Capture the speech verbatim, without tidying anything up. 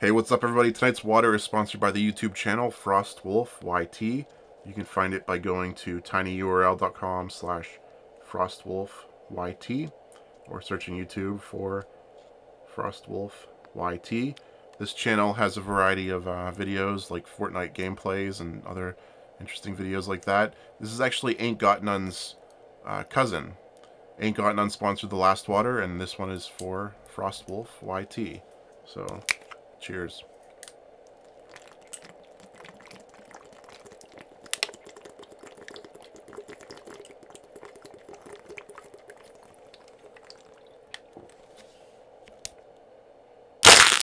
Hey, what's up everybody? Tonight's water is sponsored by the YouTube channel FrostWolfYT. You can find it by going to tinyurl.com slash FrostWolfYT or searching YouTube for FrostWolfYT. This channel has a variety of uh, videos like Fortnite gameplays and other interesting videos like that. This is actually Ain't Got None's uh, cousin. Ain't Got None sponsored the last water, and this one is for FrostWolfYT. So, cheers.